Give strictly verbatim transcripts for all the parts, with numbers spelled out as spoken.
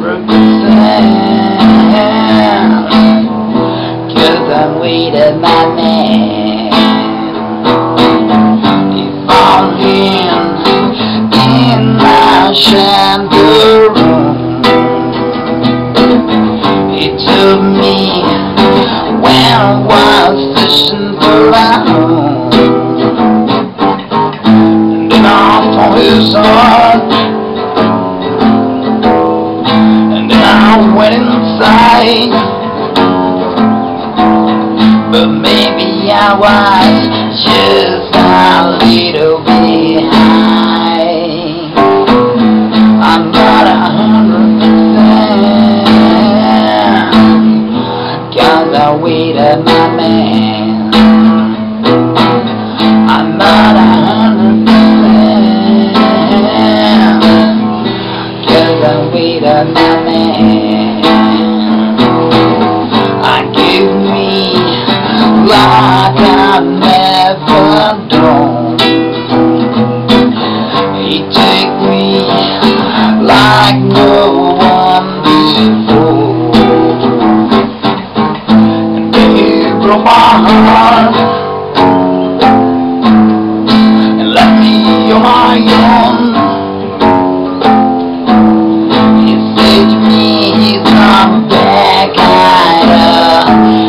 hundred percent, 'cause I'm with my man. He found him in my shadow room. He took me when I was fishing for a home, and then I found his heart, and then I went inside, but maybe I was just a little bit high. I'm not a hundred percent, 'cause I waited my man. I'm not a hundred percent, 'cause I waited my man. I give me like I never done. He take me like no one before, and then he broke my heart and left me on my own. He said to me he's not back at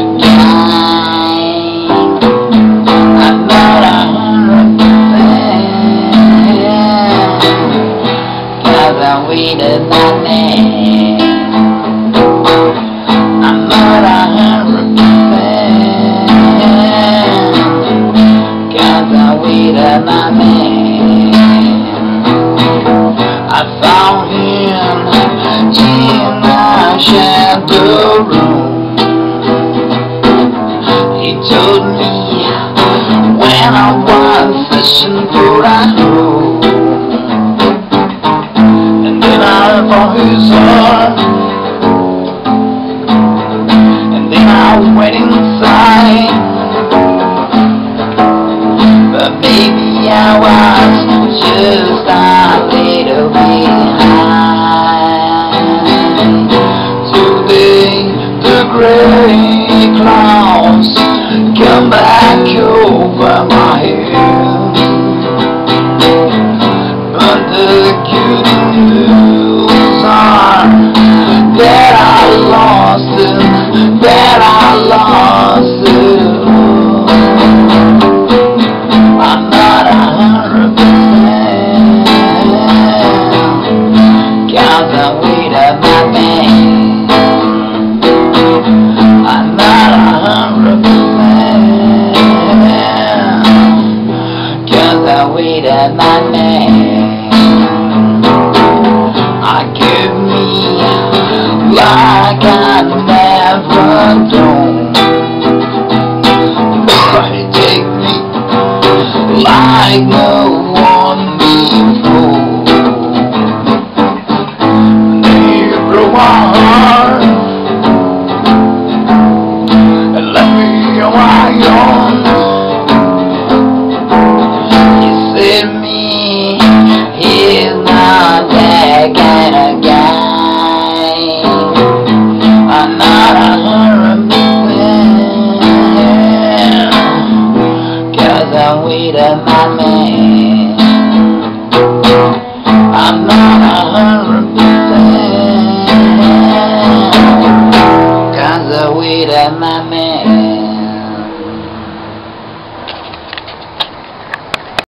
I'm not a hundred percent, 'cause I waited my man. I'm not a hundred percent, 'cause I waited my man. I found him in my shadow room. He told me when I was fishing for a home, and then I found his heart, and then I went inside, but maybe I was just a little bit high. Today the gray clouds come back over my head, but the good news are that I lost it, that I lost it. I'm not a hundred percent, 'cause I waited my man. I'm not a hundred percent, 'cause I waited my man. I give me like I never done. He take me like no one before, and he broke my heart and left me on my own. He said to me he's not that kind of guy. I'm not a hundred percent, 'cause I waited my man. I'm not a hundred percent, 'cause I waited my man.